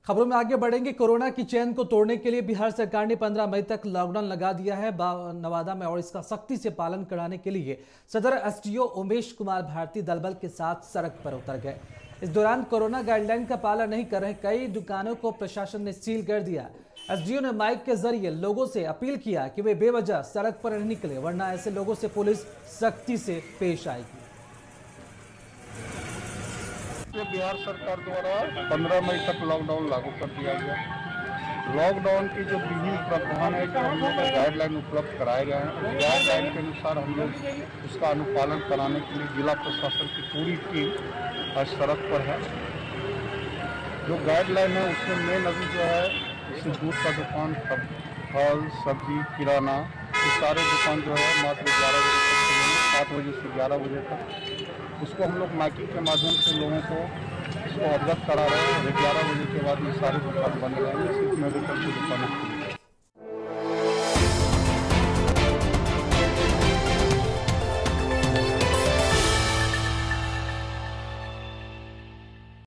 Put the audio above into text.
खबरों में आगे बढ़ेंगे। कोरोना की चेन को तोड़ने के लिए बिहार सरकार ने 15 मई तक लॉकडाउन लगा दिया है नवादा में, और इसका सख्ती से पालन कराने के लिए सदर एसडीओ उमेश कुमार भारती दलबल के साथ सड़क पर उतर गए। इस दौरान कोरोना गाइडलाइन का पालन नहीं कर रहे कई दुकानों को प्रशासन ने सील कर दिया। एसडीओ ने माइक के जरिए लोगों से अपील किया कि वे बेवजह सड़क पर नहीं निकले, वरना ऐसे लोगों से पुलिस सख्ती से पेश आएगी। बिहार सरकार द्वारा 15 मई तक लॉकडाउन लागू कर दिया गया। लॉकडाउन की जो विधि प्रावधान है, जो हम लोग को गाइडलाइन उपलब्ध कराए गए हैं, उस गाइडलाइन के अनुसार हम लोग उसका अनुपालन कराने के लिए जिला प्रशासन की पूरी टीम आज सड़क पर है। जो गाइडलाइन है उसमें मेन अभी जो है, जैसे दूध का दुकान, फल सब्जी किराना, ये सारे दुकान जो है मात्र 11 बजे तक, 7 बजे से 11 बजे तक उसको हम लोग माइकिंग के माध्यम से लोगों को इसको अवगत करा रहे हैं। 11 बजे के बाद ये सारी दुकान बंद रहेंगे, सिर्फ मेडिकल की दुकानें।